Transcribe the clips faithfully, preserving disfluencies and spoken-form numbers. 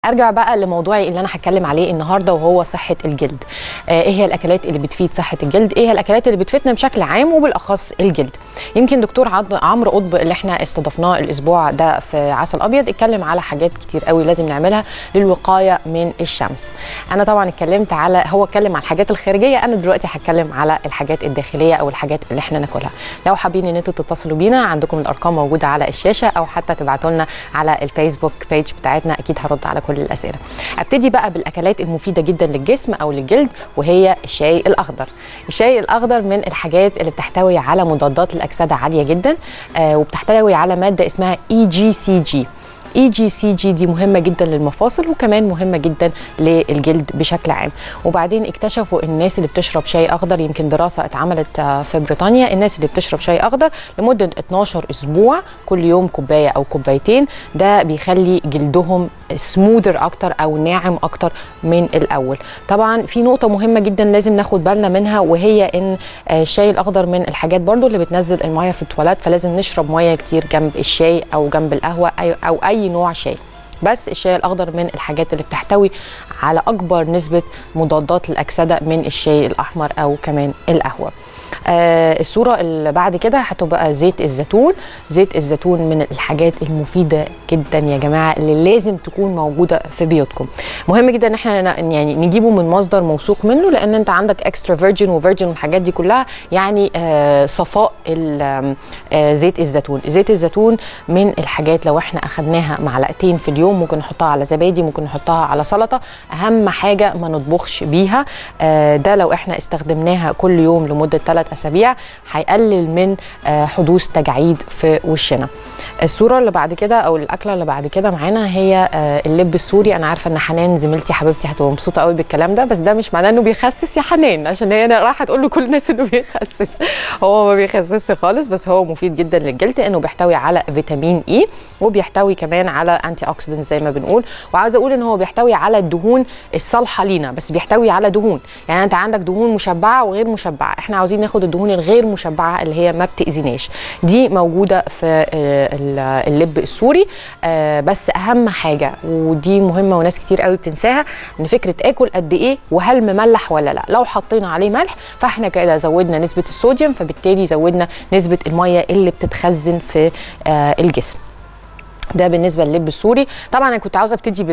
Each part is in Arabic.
ارجع بقى لموضوعي اللي انا هتكلم عليه النهارده وهو صحه الجلد. آه ايه هي الاكلات اللي بتفيد صحه الجلد؟ ايه هي الاكلات اللي بتفيدنا بشكل عام وبالاخص الجلد؟ يمكن دكتور عمرو قطب اللي احنا استضفناه الاسبوع ده في عسل ابيض اتكلم على حاجات كتير قوي لازم نعملها للوقايه من الشمس. انا طبعا اتكلمت على هو اتكلم على الحاجات الخارجيه، انا دلوقتي هتكلم على الحاجات الداخليه او الحاجات اللي احنا ناكلها. لو حابين ان انتوا تتصلوا بينا عندكم الارقام موجوده على الشاشه او حتى تبعتوا لنا على الفيسبوك بيج بتاعتنا، اكيد هرد على كل الاسئله. ابتدي بقى بالاكلات المفيده جدا للجسم او للجلد وهي الشاي الاخضر. الشاي الاخضر من الحاجات اللي بتحتوي على مضادات الاكسده عاليه جدا، آه وبتحتوي على ماده اسمها اي جي سي جي. اي جي سي جي دي مهمه جدا للمفاصل وكمان مهمه جدا للجلد بشكل عام. وبعدين اكتشفوا الناس اللي بتشرب شاي اخضر، يمكن دراسه اتعملت في بريطانيا، الناس اللي بتشرب شاي اخضر لمده اتناشر اسبوع كل يوم كوبايه او كوبايتين، ده بيخلي جلدهم سموذر اكتر او ناعم اكتر من الاول. طبعا في نقطه مهمه جدا لازم ناخد بالنا منها، وهي ان الشاي الاخضر من الحاجات برضو اللي بتنزل الميه في التواليت، فلازم نشرب ميه كتير جنب الشاي او جنب القهوه او اي نوع شاي. بس الشاي الاخضر من الحاجات اللي بتحتوي على اكبر نسبه مضادات الاكسده من الشاي الاحمر او كمان القهوه. آه الصوره اللي بعد كده هتبقى زيت الزيتون. زيت الزيتون من الحاجات المفيده جدا يا جماعه اللي لازم تكون موجوده في بيوتكم. مهم جدا ان احنا يعني نجيبه من مصدر موثوق منه، لان انت عندك اكسترا فيرجن وفيرجن والحاجات دي كلها، يعني آه صفاء آه زيت الزيتون. زيت الزيتون من الحاجات لو احنا اخدناها معلقتين في اليوم، ممكن نحطها على زبادي، ممكن نحطها على سلطه، اهم حاجه ما نطبخش بيها. آه ده لو احنا استخدمناها كل يوم لمده ثلاث اسابيع هيقلل من حدوث تجاعيد في وشنا. الصوره اللي بعد كده او الاكله اللي بعد كده معانا هي اللب السوري. انا عارفه ان حنان زميلتي حبيبتي هتبقى مبسوطه قوي بالكلام ده، بس ده مش معناه انه بيخسس يا حنان، عشان هي رايحه تقول لكل الناس انه بيخسس. هو ما بيخسسش خالص، بس هو مفيد جدا للجلد لانه بيحتوي على فيتامين اي، وبيحتوي كمان على انتي اوكسيدنت زي ما بنقول. وعاوزه اقول ان هو بيحتوي على الدهون الصالحه لينا، بس بيحتوي على دهون، يعني انت عندك دهون مشبعه وغير مشبعه، احنا عاوزين ناخد الدهون الغير مشبعه اللي هي ما بتاذيناش، دي موجوده في اللب السوري. بس اهم حاجه ودي مهمه وناس كتير قوي بتنساها، ان فكره اكل قد ايه وهل مملح ولا لا. لو حطينا عليه ملح فاحنا كده زودنا نسبه الصوديوم، فبالتالي زودنا نسبه الميه اللي بتتخزن في الجسم. ده بالنسبه للب السوري. طبعا انا كنت عاوزه ابتدي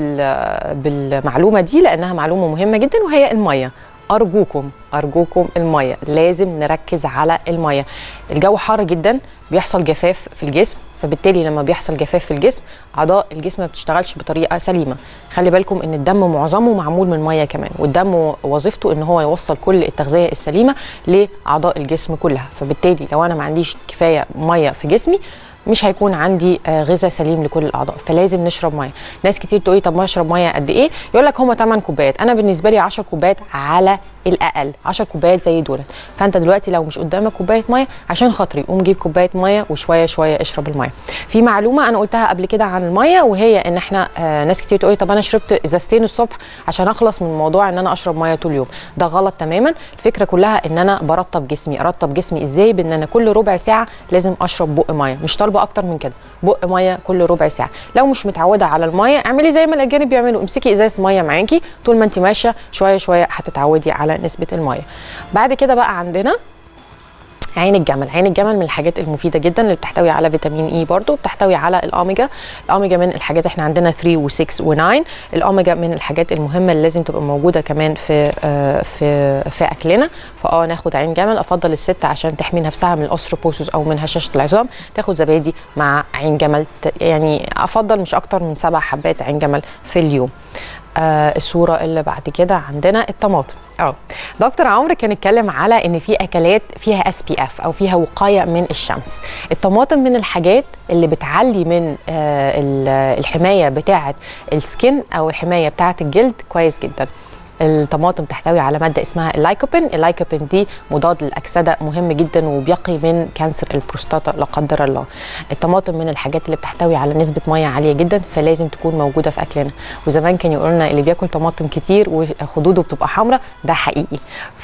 بالمعلومه دي لانها معلومه مهمه جدا، وهي الميه. ارجوكم ارجوكم الميه، لازم نركز على الميه. الجو حار جدا، بيحصل جفاف في الجسم، فبالتالي لما بيحصل جفاف في الجسم اعضاء الجسم ما بتشتغلش بطريقه سليمه. خلي بالكم ان الدم معظمه معمول من ميه كمان، والدم وظيفته ان هو يوصل كل التغذيه السليمه لاعضاء الجسم كلها، فبالتالي لو انا ما عنديش كفايه ميه في جسمي مش هيكون عندي غذاء سليم لكل الاعضاء، فلازم نشرب ميه. ناس كتير تقول لي طب ما اشرب ميه قد ايه؟ يقول لك هم تمن كوبايات، انا بالنسبه لي عشر كوبايات على الاقل، عشر كوبايات زي دولت. فانت دلوقتي لو مش قدامك كوبايه ميه عشان خاطري قوم جيب كوبايه ميه وشويه شويه اشرب الميه. في معلومه انا قلتها قبل كده عن الميه، وهي ان احنا آه ناس كتير تقول لي طب انا شربت ازازتين الصبح عشان اخلص من موضوع ان انا اشرب ميه طول اليوم. ده غلط تماما. الفكره كلها ان انا برطب جسمي. ارطب جسمي ازاي؟ بان انا كل ربع ساعه لازم اشرب بق ميه، مش طالبه اكتر من كده، بق ميه كل ربع ساعه. لو مش متعوده على الميه اعملي زي ما الاجانب بيعملوا، امسكي ازازه ميه معاكي طول ما انت ماشيه، شويه شويه هتتعودي على نسبه الميه. بعد كده بقى عندنا عين الجمل. عين الجمل من الحاجات المفيده جدا اللي بتحتوي على فيتامين اي، برضو بتحتوي على الاوميجا. الاوميجا من الحاجات احنا عندنا ثلاثة و6 و9. الاوميجا من الحاجات المهمه اللي لازم تبقى موجوده كمان في آه في في اكلنا. فاه ناخد عين جمل. افضل الست عشان تحمي نفسها من الاوستروبوسوس او من هشاشه العظام تاخد زبادي مع عين جمل، يعني افضل مش اكتر من سبع حبات عين جمل في اليوم. آه الصوره اللي بعد كده عندنا الطماطم. اه دكتور عمرو كان اتكلم على ان في اكلات فيها اس بي اف او فيها وقايه من الشمس. الطماطم من الحاجات اللي بتعلي من آه الحمايه بتاعه السكين او الحمايه بتاعه الجلد كويس جدا. الطماطم تحتوي على ماده اسمها اللايكوبين. اللايكوبين دي مضاد للاكسده مهم جدا وبيقي من كانسر البروستاتا لا قدر الله. الطماطم من الحاجات اللي بتحتوي على نسبه ميه عاليه جدا، فلازم تكون موجوده في اكلنا. وزمان كانوا يقولوا لنا اللي بياكل طماطم كتير وخدوده بتبقى حمراء، ده حقيقي.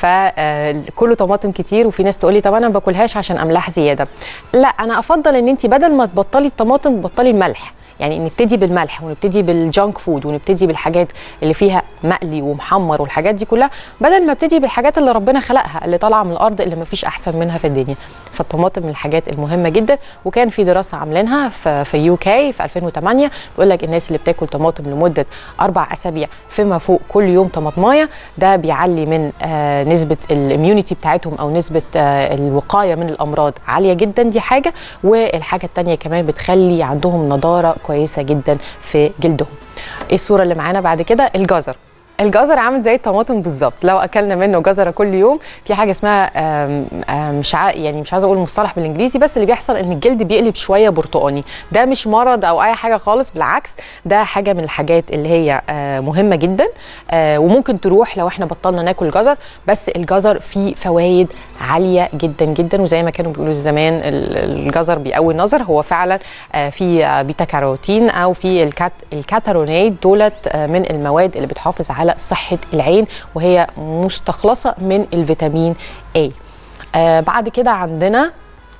فكله طماطم كتير. وفي ناس تقول لي طب انا ما باكلهاش عشان املاح زياده. لا، انا افضل ان انت بدل ما تبطلي الطماطم تبطلي الملح. يعني نبتدي بالملح ونبتدي بالجانك فود ونبتدي بالحاجات اللي فيها مقلي ومحمر والحاجات دي كلها، بدل ما ابتدي بالحاجات اللي ربنا خلقها اللي طالعه من الارض اللي ما فيش احسن منها في الدنيا. فالطماطم من الحاجات المهمه جدا، وكان في دراسه عاملينها في في يو كي في ألفين وثمانية بيقول لك الناس اللي بتاكل طماطم لمده اربع اسابيع فيما فوق كل يوم طماطمايه، ده بيعلي من آه نسبه الاميونيتي بتاعتهم او نسبه آه الوقايه من الامراض عاليه جدا. دي حاجه، والحاجه الثانيه كمان بتخلي عندهم نضاره كويسه جدا في جلدهم. ايه الصوره اللي معانا بعد كده؟ الجزر. الجزر عامل زي الطماطم بالظبط، لو اكلنا منه جزره كل يوم في حاجه اسمها آم آم مش ع... يعني مش عايزه اقول المصطلح بالانجليزي، بس اللي بيحصل ان الجلد بيقلب شويه برتقاني. ده مش مرض او اي حاجه خالص، بالعكس ده حاجه من الحاجات اللي هي مهمه جدا وممكن تروح لو احنا بطلنا ناكل جزر. بس الجزر فيه فوائد عاليه جدا جدا، وزي ما كانوا بيقولوا زمان الجزر بيقوي النظر، هو فعلا في بيتا كاروتين او في الكات... الكاتارونيت، دولت من المواد اللي بتحافظ على صحة العين، وهي مستخلصة من الفيتامين A. آه بعد كده عندنا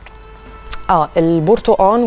اه البرتقال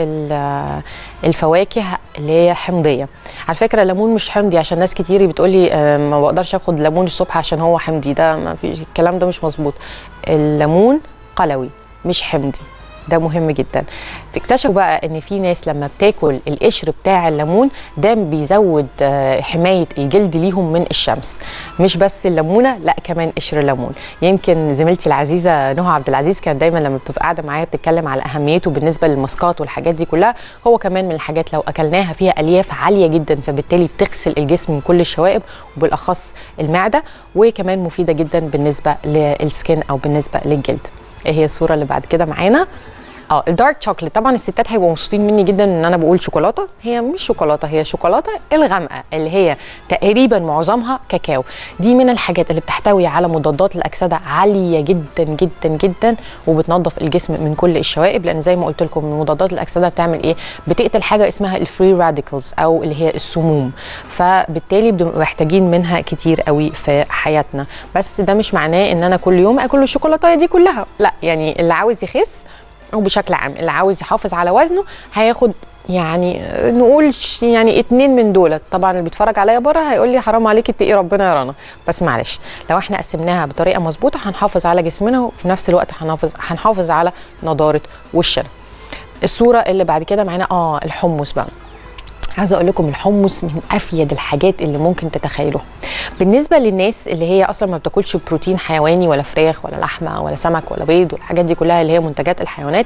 والفواكه اللي هي حمضية. على فكرة الليمون مش حمضي، عشان ناس كتير بتقولي آه ما بقدرش اخد ليمون الصبح عشان هو حمضي. ده ما فيش، الكلام ده مش مظبوط. الليمون قلوي مش حمضي، ده مهم جدا. اكتشفوا بقى ان في ناس لما بتاكل القشر بتاع الليمون ده بيزود حمايه الجلد ليهم من الشمس. مش بس الليمونه، لا كمان قشر الليمون. يمكن زميلتي العزيزه نهى عبد العزيز كانت دايما لما بتبقى قاعده معايا بتتكلم على اهميته بالنسبه للماسكات والحاجات دي كلها. هو كمان من الحاجات لو اكلناها فيها الياف عاليه جدا، فبالتالي بتغسل الجسم من كل الشوائب وبالاخص المعده، وكمان مفيده جدا بالنسبه للسكين او بالنسبه للجلد. ايه هي الصوره اللي بعد كده معانا؟ اه الدارك شوكليت. طبعا الستات هيبقوا مبسوطين مني جدا ان انا بقول شوكولاته. هي مش شوكولاته، هي شوكولاته الغامقه اللي هي تقريبا معظمها كاكاو. دي من الحاجات اللي بتحتوي على مضادات الاكسده عاليه جدا جدا جدا، وبتنظف الجسم من كل الشوائب، لان زي ما قلت لكم مضادات الاكسده بتعمل ايه؟ بتقتل حاجه اسمها الفري راديكلز او اللي هي السموم، فبالتالي بنبقى محتاجين منها كتير قوي في حياتنا. بس ده مش معناه ان انا كل يوم اكل الشوكولاته دي كلها، لا. يعني اللي عاوز يخس او بشكل عام اللي عاوز يحافظ على وزنه هياخد يعني نقول يعني اتنين من دولت. طبعا اللي بيتفرج عليا بره هيقول لي حرام عليكي اتقي ربنا يا رنا، بس معلش لو احنا قسمناها بطريقه مظبوطه هنحافظ على جسمنا، وفي نفس الوقت هنحافظ هنحافظ على نضاره وشنا. الصوره اللي بعد كده معانا اه الحمص بقى. عايزه اقول لكم الحمص من افيد الحاجات اللي ممكن تتخيلوها بالنسبه للناس اللي هي اصلا ما بتاكلش بروتين حيواني ولا فراخ ولا لحمه ولا سمك ولا بيض والحاجات دي كلها اللي هي منتجات الحيوانات.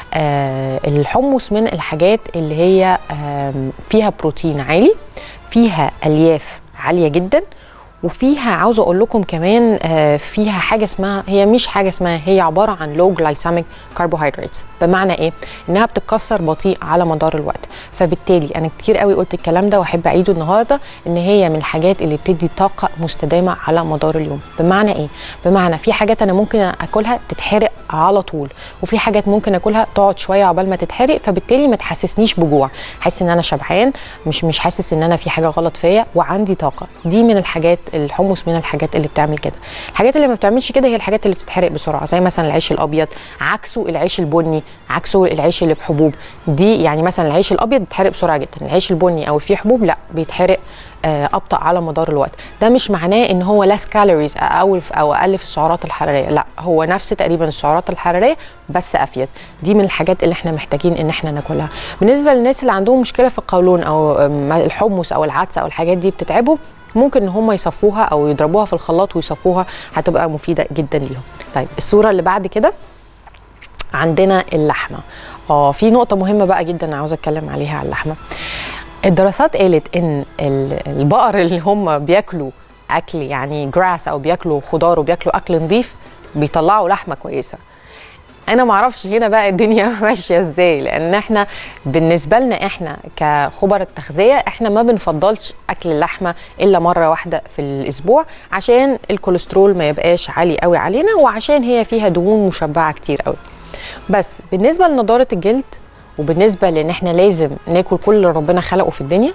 آه الحمص من الحاجات اللي هي آه فيها بروتين عالي، فيها الياف عاليه جدا، وفيها عاوزه اقول لكم كمان آه فيها حاجه اسمها، هي مش حاجه اسمها، هي عباره عن لو جلايسيميك كربوهيدراتس. بمعنى ايه؟ انها بتتكسر بطيء على مدار الوقت. فبالتالي انا كتير قوي قلت الكلام ده واحب اعيده النهارده، ان هي من الحاجات اللي بتدي طاقه مستدامه على مدار اليوم. بمعنى ايه؟ بمعنى في حاجات انا ممكن اكلها تتحرق على طول، وفي حاجات ممكن اكلها تقعد شويه عقبال ما تتحرق، فبالتالي ما تحسسنيش بجوع، حاسس ان انا شبعان، مش مش حاسس ان انا في حاجه غلط فيا وعندي طاقه. دي من الحاجات، الحمص من الحاجات اللي بتعمل كده. الحاجات اللي ما بتعملش كده هي الحاجات اللي بتتحرق بسرعه، زي مثلا العيش الابيض، عكسه العيش البني، عكسه العيش اللي بحبوب. دي يعني مثلا العيش الابيض بيتحرق بسرعه جدا، العيش البني او فيه حبوب لا بيتحرق ابطا على مدار الوقت. ده مش معناه ان هو less calories او او اقل في السعرات الحراريه، لا هو نفس تقريبا السعرات الحراريه بس افيد. دي من الحاجات اللي احنا محتاجين ان احنا ناكلها. بالنسبه للناس اللي عندهم مشكله في القولون او الحمص او العدس او الحاجات دي بتتعبهم، ممكن ان هم يصفوها او يضربوها في الخلاط ويصفوها، هتبقى مفيده جدا ليهم. طيب الصوره اللي بعد كده عندنا اللحمه. اه في نقطه مهمه بقى جدا عاوزه اتكلم عليها على اللحمه. الدراسات قالت ان البقر اللي هم بياكلوا اكل يعني جراس او بياكلوا خضار وبياكلوا اكل نظيف بيطلعوا لحمه كويسه. انا ما اعرفش هنا بقى الدنيا ماشيه ازاي، لان احنا بالنسبه لنا احنا كخبراء التغذيه احنا ما بنفضلش اكل اللحمه الا مره واحده في الاسبوع، عشان الكوليسترول ما يبقاش عالي قوي علينا، وعشان هي فيها دهون مشبعه كتير قوي. بس بالنسبه لنضاره الجلد وبالنسبه لان احنا لازم ناكل كل اللي ربنا خلقه في الدنيا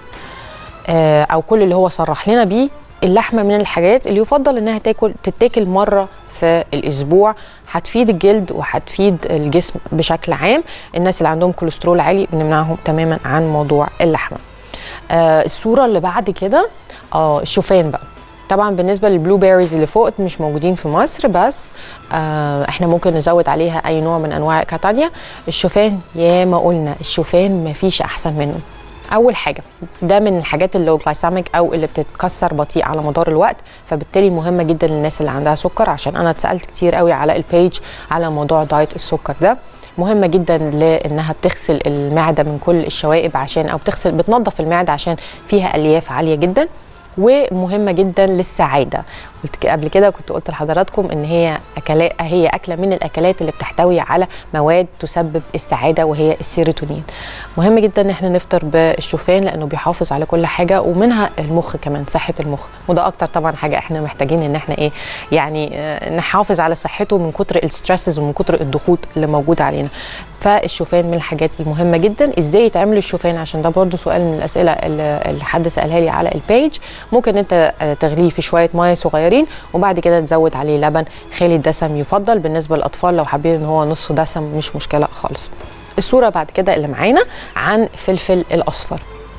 او كل اللي هو صرح لنا بيه، اللحمه من الحاجات اللي يفضل انها تاكل تتاكل مره في الاسبوع هتفيد الجلد وهتفيد الجسم بشكل عام. الناس اللي عندهم كوليسترول عالي بنمنعهم تماما عن موضوع اللحمه. آه الصوره اللي بعد كده اه الشوفان بقى. طبعا بالنسبه للبلو بيريز اللي فوق مش موجودين في مصر، بس آه احنا ممكن نزود عليها اي نوع من انواع كاتانيا. الشوفان يا ما قلنا الشوفان مفيش احسن منه. اول حاجه ده من الحاجات اللي جلايساميك او اللي بتتكسر بطيء على مدار الوقت، فبالتالي مهمه جدا للناس اللي عندها سكر، عشان انا اتسالت كتير قوي على البيج على موضوع دايت السكر ده. مهمه جدا لانها بتغسل المعده من كل الشوائب، عشان او بتغسل بتنظف المعده عشان فيها الياف عاليه جدا، ومهمه جدا للسعاده. قلت قبل كده كنت قلت لحضراتكم ان هي اكلات هي اكله من الاكلات اللي بتحتوي على مواد تسبب السعاده وهي السيروتونين. مهم جدا ان احنا نفطر بالشوفان لانه بيحافظ على كل حاجه، ومنها المخ كمان، صحه المخ، وده اكتر طبعا حاجه احنا محتاجين ان احنا ايه يعني نحافظ على صحته من كتر الستريسز ومن كتر الضغوط اللي موجوده علينا. فالشوفان من الحاجات المهمه جدا. ازاي يتعمل الشوفان؟ عشان ده برضو سؤال من الاسئله اللي حد سالها لي على البيج. ممكن انت تغليه في شويه ميه صغيرين وبعد كده تزود عليه لبن خالي الدسم يفضل. بالنسبه للاطفال لو حابين ان هو نص دسم مش مشكله خالص. الصوره بعد كده اللي معانا عن فلفل الاصفر.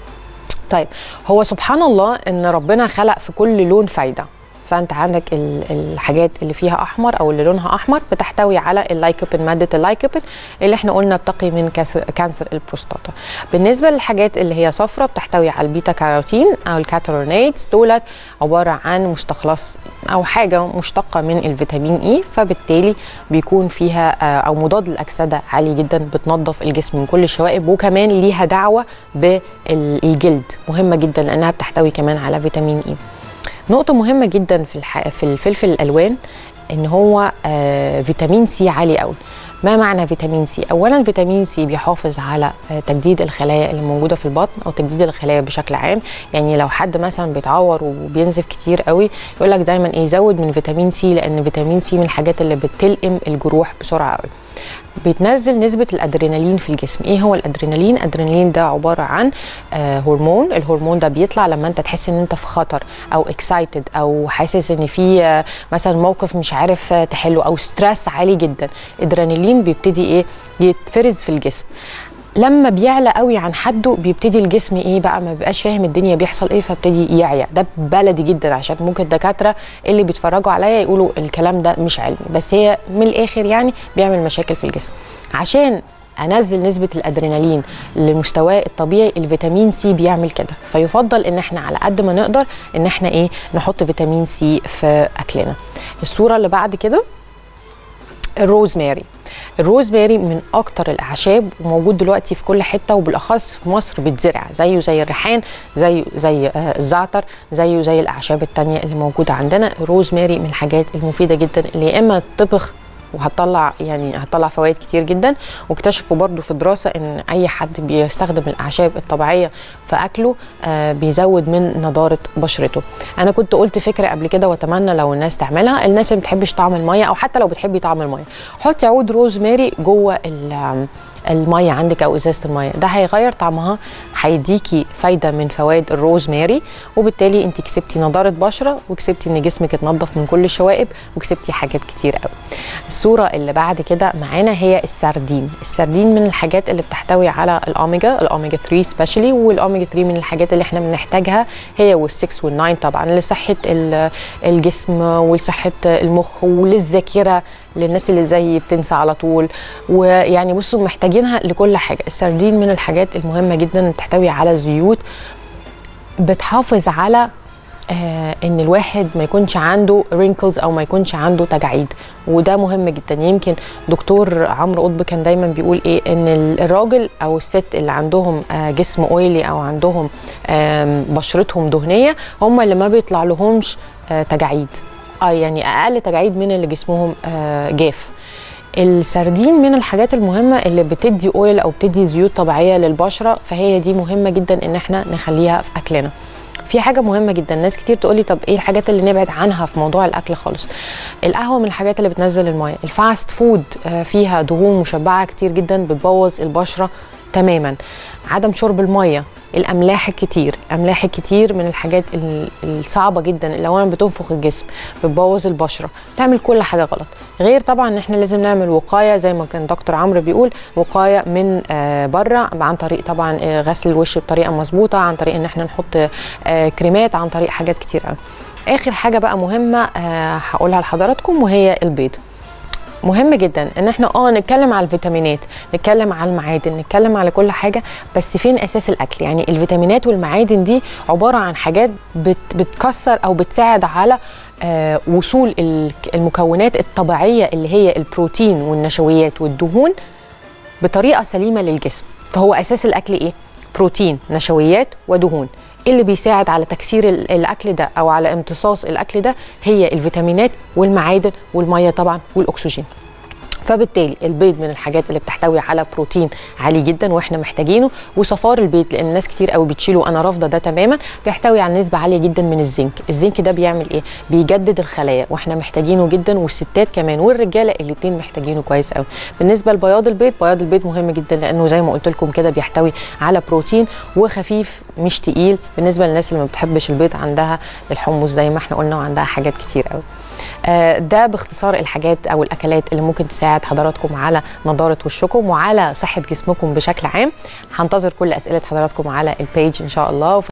طيب هو سبحان الله ان ربنا خلق في كل لون فايده. فانت عندك الحاجات اللي فيها احمر او اللي لونها احمر بتحتوي على اللايكوبين، ماده اللايكوبين اللي احنا قلنا بتقي من كانسر البروستاتا. بالنسبه للحاجات اللي هي صفرة بتحتوي على البيتا كاروتين او الكاترونيتس، دولت عباره عن مستخلص او حاجه مشتقه من الفيتامين اي، فبالتالي بيكون فيها او مضاد للاكسده عالي جدا، بتنظف الجسم من كل الشوائب، وكمان ليها دعوه بالجلد، مهمه جدا لانها بتحتوي كمان على فيتامين اي. نقطة مهمة جدا في الح... في الفلفل الألوان إن هو آه فيتامين سي عالي قوي. ما معنى فيتامين سي؟ أولا فيتامين سي بيحافظ على آه تجديد الخلايا اللي موجودة في البطن أو تجديد الخلايا بشكل عام. يعني لو حد مثلا بيتعور وبينزف كتير قوي يقول لك دايما إيه يزود من فيتامين سي، لأن فيتامين سي من الحاجات اللي بتلئم الجروح بسرعة قوي. بيتنزل نسبة الأدرينالين في الجسم. إيه هو الأدرينالين؟ الأدرينالين ده عبارة عن آه هرمون. الهرمون ده بيطلع لما أنت تحس إن أنت في خطر أو اكسايتد أو حاسس إن في آه مثلا موقف مش عارف آه تحله أو ستريس عالي جدا. الأدرينالين بيبتدي إيه يتفرز في الجسم. لما بيعلى قوي عن حده بيبتدي الجسم ايه بقى ما بيبقاش فاهم الدنيا بيحصل ايه، فابتدي يعيا. ده بلدي جدا عشان ممكن الدكاتره اللي بيتفرجوا عليا يقولوا الكلام ده مش علمي، بس هي من الاخر يعني بيعمل مشاكل في الجسم. عشان انزل نسبه الادرينالين لمستواه الطبيعي الفيتامين سي بيعمل كده، فيفضل ان احنا على قد ما نقدر ان احنا ايه نحط فيتامين سي في اكلنا. الصوره اللي بعد كده الروزماري. الروزماري من اكتر الاعشاب وموجود دلوقتي في كل حته، وبالاخص في مصر بتزرع زيه زي الريحان، زيه زي الزعتر، زيه زي الاعشاب التانية اللي موجوده عندنا. الروزماري من الحاجات المفيده جدا اللي يا اما تطبخ وهتطلع يعني هتطلع فوائد كتير جدا. واكتشفوا برضو في دراسه ان اي حد بيستخدم الاعشاب الطبيعيه في اكله آه بيزود من نضاره بشرته. انا كنت قلت فكره قبل كده واتمنى لو الناس تعملها. الناس اللي ما بتحبش طعم الميه او حتى لو بتحبي طعم الميه، حطي عود روزماري جوه الميه عندك او ازازه الميه، ده هيغير طعمها، هيديكي فايده من فوائد الروزماري، وبالتالي انت كسبتي نضاره بشره وكسبتي ان جسمك اتنضف من كل الشوائب وكسبتي حاجات كتير قوي. الصوره اللي بعد كده معانا هي السردين. السردين من الحاجات اللي بتحتوي على الاوميجا الاوميجا ثلاثة سبيشالي، والاوميجا ثلاثة من الحاجات اللي احنا بنحتاجها هي والستة والتسعة طبعا لصحه الجسم ولصحه المخ وللذاكره للناس اللي زي بتنسى على طول. ويعني بصوا محتاجينها لكل حاجه. السردين من الحاجات المهمه جدا، بتحتوي على زيوت بتحافظ على آه ان الواحد ما يكونش عنده رينكلز او ما يكونش عنده تجاعيد، وده مهم جدا. يمكن دكتور عمرو قطب كان دايما بيقول ايه ان الراجل او الست اللي عندهم آه جسم اويلي او عندهم آه بشرتهم دهنيه هم اللي ما بيطلع لهمش آه تجاعيد، اه يعني اقل تجاعيد من اللي جسمهم آه جاف. السردين من الحاجات المهمه اللي بتدي اويل او بتدي زيوت طبيعيه للبشره، فهي دي مهمه جدا ان احنا نخليها في اكلنا. في حاجه مهمه جدا، ناس كتير تقولي طب ايه الحاجات اللي نبعد عنها في موضوع الاكل خالص؟ القهوه من الحاجات اللي بتنزل الميه، الفاست فود فيها دهون مشبعه كتير جدا بتبوظ البشره تماما. عدم شرب الميه، الاملاح الكتير، الاملاح الكتير من الحاجات الصعبه جدا اللي اولا بتنفخ الجسم، بتبوظ البشره، بتعمل كل حاجه غلط. غير طبعا ان احنا لازم نعمل وقايه زي ما كان دكتور عمرو بيقول، وقايه من آه بره، عن طريق طبعا آه غسل الوش بطريقه مظبوطه، عن طريق ان احنا نحط آه كريمات، عن طريق حاجات كتير قوي. اخر حاجه بقى مهمه آه هقولها لحضراتكم، وهي البيض. مهم جدا ان احنا اه نتكلم على الفيتامينات، نتكلم على المعادن، نتكلم على كل حاجه، بس فين اساس الاكل؟ يعني الفيتامينات والمعادن دي عباره عن حاجات بت بتكسر او بتساعد على آه وصول المكونات الطبيعيه اللي هي البروتين والنشويات والدهون بطريقه سليمه للجسم. فهو اساس الاكل ايه؟ بروتين، نشويات، ودهون. اللي بيساعد على تكسير الاكل ده او على امتصاص الاكل ده هي الفيتامينات والمعادن والميه طبعا والاكسجين. فبالتالي البيض من الحاجات اللي بتحتوي على بروتين عالي جدا واحنا محتاجينه، وصفار البيض لان ناس كتير قوي بتشيله، انا رافضه ده تماما، بيحتوي على نسبه عاليه جدا من الزنك. الزنك ده بيعمل ايه؟ بيجدد الخلايا واحنا محتاجينه جدا، والستات كمان والرجاله الاثنين محتاجينه كويس قوي. بالنسبه لبياض البيض، بياض البيض مهم جدا لانه زي ما قلت لكم كده بيحتوي على بروتين وخفيف مش تقيل. بالنسبه للناس اللي ما بتحبش البيض، عندها الحمص زي ما احنا قلنا، وعندها حاجات كتير قوي. ده باختصار الحاجات او الاكلات اللي ممكن تساعد حضراتكم على نضاره وشكم وعلى صحه جسمكم بشكل عام. هنتظر كل اسئله حضراتكم على البيج ان شاء الله.